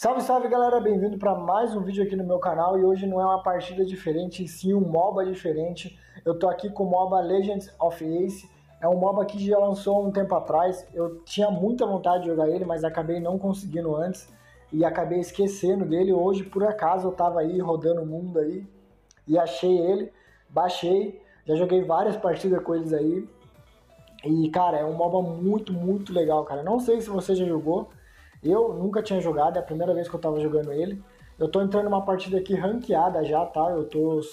Salve, salve galera, bem-vindo para mais um vídeo aqui no meu canal e hoje não é uma partida diferente, sim um MOBA diferente. Eu tô aqui com o MOBA Legends of Ace, é um MOBA que já lançou há um tempo atrás. Eu tinha muita vontade de jogar ele, mas acabei não conseguindo antes e acabei esquecendo dele. Hoje, por acaso, eu tava aí rodando o mundo aí e achei ele, baixei, já joguei várias partidas com eles aí. E cara, é um MOBA muito legal, cara. Não sei se você já jogou. Eu nunca tinha jogado, é a primeira vez que eu tava jogando ele. Eu tô entrando numa partida aqui ranqueada já, tá? Eu tô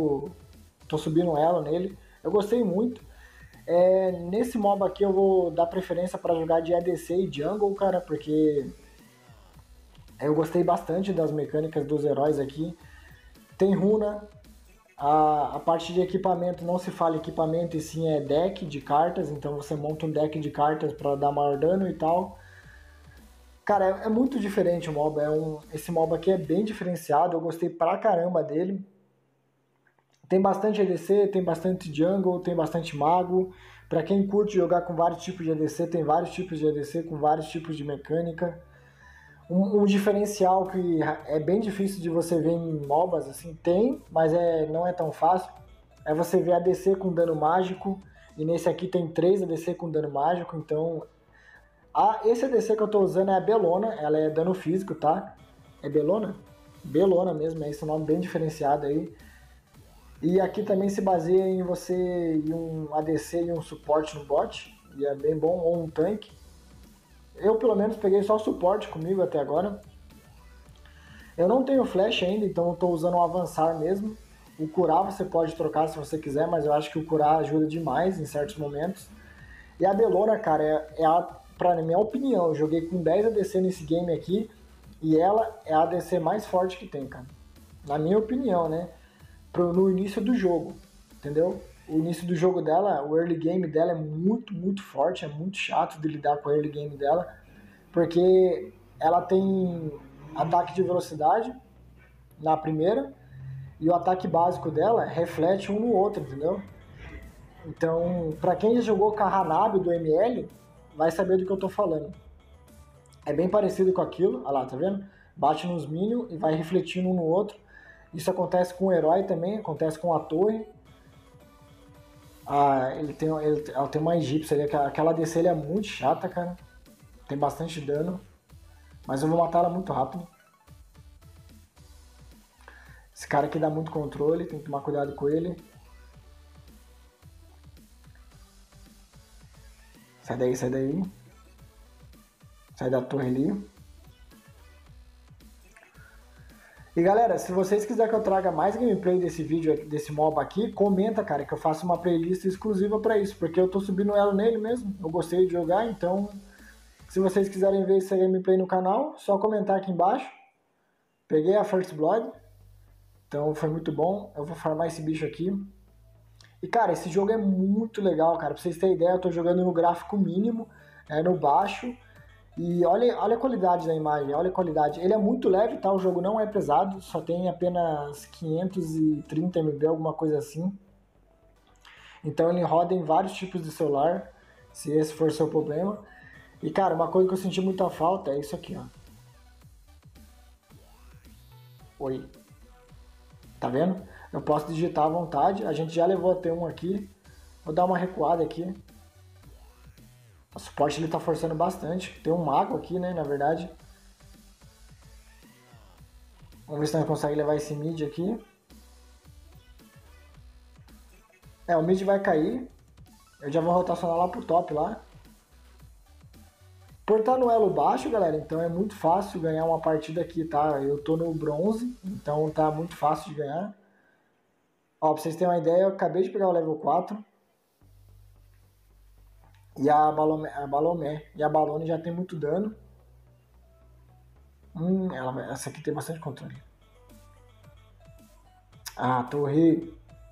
subindo elo nele. Eu gostei muito. Nesse MOBA aqui eu vou dar preferência para jogar de ADC e Jungle, cara, porque eu gostei bastante das mecânicas dos heróis aqui. Tem runa, a parte de equipamento, não se fala equipamento e sim é deck de cartas, então você monta um deck de cartas para dar maior dano e tal. Cara, é muito diferente o MOBA, esse MOBA aqui é bem diferenciado, eu gostei pra caramba dele. Tem bastante ADC, tem bastante jungle, tem bastante mago. Pra quem curte jogar com vários tipos de ADC, tem vários tipos de ADC com vários tipos de mecânica. Um diferencial que é bem difícil de você ver em MOBAs, assim, tem, mas não é tão fácil, é você ver ADC com dano mágico, e nesse aqui tem 3 ADC com dano mágico, então... esse ADC que eu tô usando é a Bellona, ela é dano físico, tá? É Bellona? Bellona mesmo, é esse nome bem diferenciado aí. E aqui também se baseia em você ir um ADC e um suporte no bot, e é bem bom, ou um tanque. Eu pelo menos peguei só suporte comigo até agora. Eu não tenho flash ainda, então eu tô usando o avançar mesmo. O curar você pode trocar se você quiser, mas eu acho que o curar ajuda demais em certos momentos. E a Bellona, cara, pra minha opinião, eu joguei com 10 ADC nesse game aqui e ela é a ADC mais forte que tem, cara. Na minha opinião, né? No início do jogo, entendeu? O início do jogo dela, o early game dela é muito forte, é muito chato de lidar com o early game dela, porque ela tem ataque de velocidade na primeira e o ataque básico dela reflete um no outro, entendeu? Então, pra quem já jogou com a Hanabi do ML, vai saber do que eu tô falando. É bem parecido com aquilo, olha lá, tá vendo? Bate nos minions e vai refletindo um no outro. Isso acontece com o herói também, acontece com a torre. Ela tem uma egípcia ali, aquela DC é muito chata, cara. Tem bastante dano, mas eu vou matar ela muito rápido. Esse cara aqui dá muito controle, tem que tomar cuidado com ele. Sai daí, sai daí. Sai da torre ali. E galera, se vocês quiserem que eu traga mais gameplay desse vídeo, desse MOBA aqui, comenta, cara, que eu faço uma playlist exclusiva pra isso, porque eu tô subindo ela nele mesmo, eu gostei de jogar, então se vocês quiserem ver esse gameplay no canal, só comentar aqui embaixo. Peguei a First Blood, então foi muito bom, eu vou farmar esse bicho aqui. E cara, esse jogo é muito legal, cara, pra vocês terem ideia, eu tô jogando no gráfico mínimo, no baixo. E olha a qualidade da imagem, olha a qualidade. Ele é muito leve, tá? O jogo não é pesado, só tem apenas 530 MB, alguma coisa assim. Então ele roda em vários tipos de celular, se esse for o seu problema. E cara, uma coisa que eu senti muita falta é isso aqui, ó. Oi. Tá vendo? Eu posso digitar à vontade, a gente já levou até um aqui. Vou dar uma recuada aqui. O suporte ele tá forçando bastante. Tem um mago aqui, né, na verdade. Vamos ver se nós conseguimos levar esse mid aqui. O mid vai cair. Eu já vou rotacionar lá pro top lá. Por estar no elo baixo, galera, então é muito fácil ganhar uma partida aqui, tá? Eu tô no bronze, então tá muito fácil de ganhar. Ó, pra vocês terem uma ideia, eu acabei de pegar o level 4. E a Balomé já tem muito dano. Essa aqui tem bastante controle. Torre.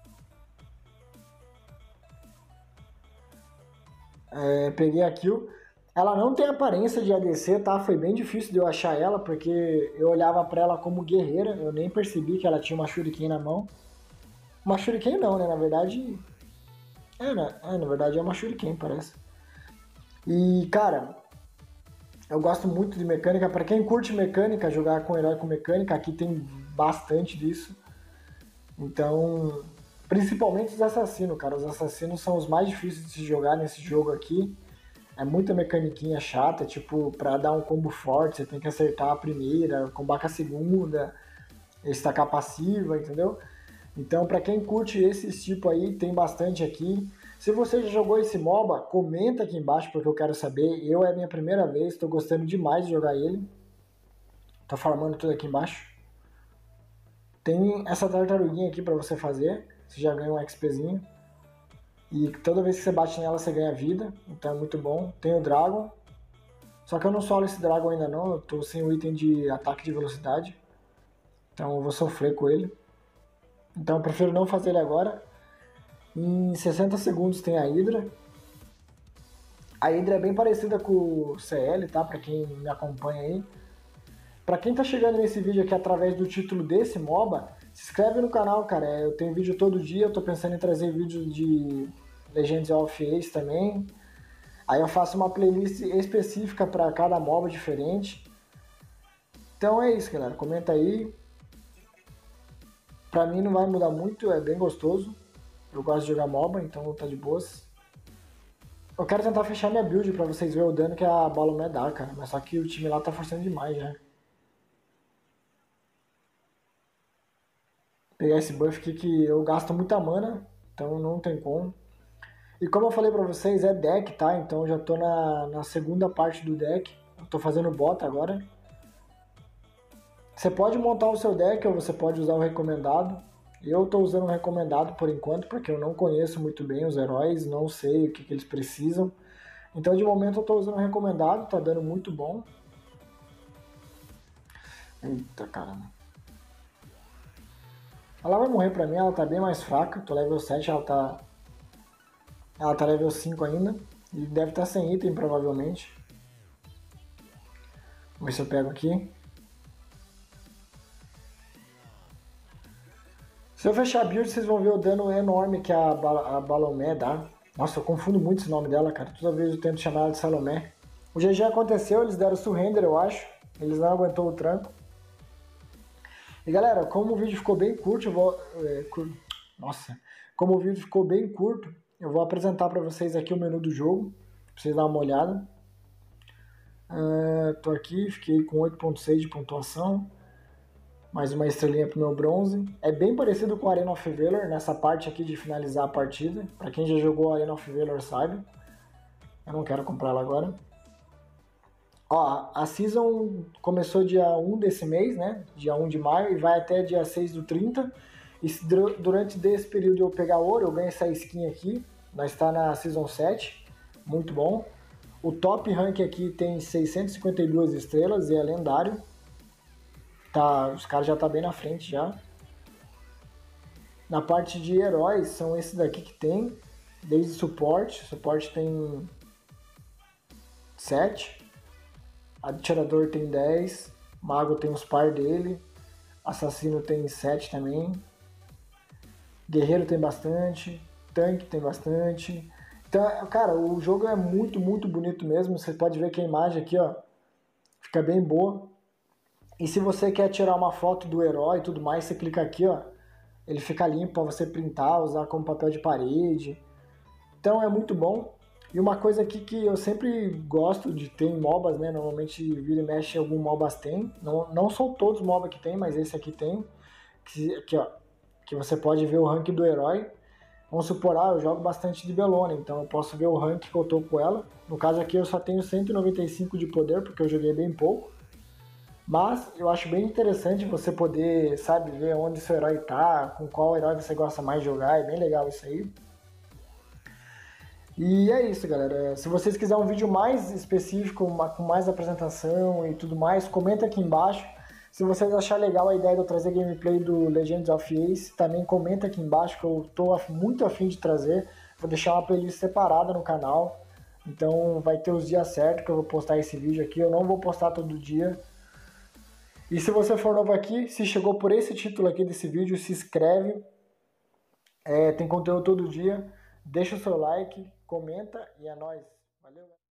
Peguei a kill. Ela não tem aparência de ADC, tá? Foi bem difícil de eu achar ela, porque eu olhava pra ela como guerreira. Eu nem percebi que ela tinha uma shuriken na mão. Uma shuriken não, né? Na verdade... na verdade é uma shuriken, parece. E, cara, Eu gosto muito de mecânica. Para quem curte mecânica, jogar com herói com mecânica, aqui tem bastante disso. Então, principalmente os assassinos, cara. Os assassinos são os mais difíceis de se jogar nesse jogo aqui. É muita mecaniquinha chata, tipo, pra dar um combo forte, você tem que acertar a primeira, combar com a segunda, estacar passiva, entendeu? Então, pra quem curte esse tipo aí, tem bastante aqui. Se você já jogou esse MOBA, comenta aqui embaixo porque eu quero saber. É a minha primeira vez, tô gostando demais de jogar ele. Tá farmando tudo aqui embaixo. Tem essa tartaruguinha aqui pra você fazer, você já ganha um XPzinho. E toda vez que você bate nela, você ganha vida, então é muito bom. Tem o Dragon, só que eu não solo esse Dragon ainda não, eu tô sem o item de ataque de velocidade. Então eu vou sofrer com ele. Então eu prefiro não fazer ele agora. Em 60 segundos tem a Hydra. A Hydra é bem parecida com o CL, tá? Pra quem me acompanha aí. Pra quem tá chegando nesse vídeo aqui através do título desse MOBA, se inscreve no canal, cara. Eu tenho vídeo todo dia, eu tô pensando em trazer vídeo de Legends of Ace também. Aí eu faço uma playlist específica para cada MOBA diferente. Então é isso, galera. Comenta aí. Pra mim não vai mudar muito, é bem gostoso. Eu gosto de jogar MOBA, então tá de boas. Eu quero tentar fechar minha build pra vocês verem o dano que a Balomé dá, cara. Mas só que o time lá tá forçando demais já. Pegar esse buff aqui que eu gasto muita mana, então não tem como. E como eu falei pra vocês, é deck, tá? Então eu já tô na segunda parte do deck. Eu tô fazendo bota agora. Você pode montar o seu deck ou você pode usar o recomendado. Eu tô usando o recomendado por enquanto, porque eu não conheço muito bem os heróis, não sei o que eles precisam. Então de momento eu tô usando o recomendado, tá dando muito bom. Eita caramba. Ela vai morrer pra mim, ela tá bem mais fraca. Tô level 7, ela tá level 5 ainda. E deve estar sem item, provavelmente. Vamos ver se eu pego aqui. Se eu fechar a build, vocês vão ver o dano enorme que a Balomé dá. Nossa, eu confundo muito esse nome dela, cara. Toda vez eu tento chamar ela de Salomé. O GG aconteceu, eles deram surrender, eu acho. Eles não aguentou o tranco. E galera, como o vídeo ficou bem curto, eu vou... Nossa. Como o vídeo ficou bem curto, eu vou apresentar pra vocês aqui o menu do jogo. Pra vocês darem uma olhada. Tô aqui, fiquei com 8.6 de pontuação. Mais uma estrelinha pro meu bronze. É bem parecido com a Arena of Valor nessa parte aqui de finalizar a partida. Pra quem já jogou a Arena of Valor sabe. Eu não quero comprar ela agora. Ó, a Season começou dia 1 desse mês, né? Dia 1 de maio e vai até dia 6 do 30. E se durante desse período eu pegar ouro, eu ganho essa skin aqui. Nós está na Season 7. Muito bom. O top rank aqui tem 652 estrelas e é lendário. Tá, os caras já tá bem na frente já. Na parte de heróis, são esses daqui que tem. Desde suporte. Suporte tem 7. Atirador tem 10. Mago tem os par dele. Assassino tem 7 também. Guerreiro tem bastante. Tanque tem bastante. Então, cara, o jogo é muito, muito bonito mesmo. Você pode ver que a imagem aqui, ó, fica bem boa. E se você quer tirar uma foto do herói e tudo mais, você clica aqui, ó. Ele fica limpo para você printar, usar como papel de parede. Então é muito bom. E uma coisa aqui que eu sempre gosto de ter em MOBAs, né? Normalmente vira e mexe algum MOBAs tem. Não são todos os MOBAs que tem, mas esse aqui tem. Aqui, ó, que você pode ver o rank do herói. Vamos supor, eu jogo bastante de Bellona, então eu posso ver o rank que eu tô com ela. No caso aqui eu só tenho 195 de poder, porque eu joguei bem pouco. Mas eu acho bem interessante você poder, sabe, ver onde seu herói tá, com qual herói você gosta mais de jogar, é bem legal isso aí. E é isso, galera. Se vocês quiserem um vídeo mais específico, com mais apresentação e tudo mais, comenta aqui embaixo. Se vocês acharem legal a ideia de eu trazer gameplay do Legends of Ace, também comenta aqui embaixo que eu tô muito afim de trazer. Vou deixar uma playlist separada no canal, então vai ter os dias certos que eu vou postar esse vídeo aqui. Eu não vou postar todo dia. E se você for novo aqui, se chegou por esse título aqui desse vídeo, se inscreve. Tem conteúdo todo dia. Deixa o seu like, comenta e é nóis. Valeu, galera.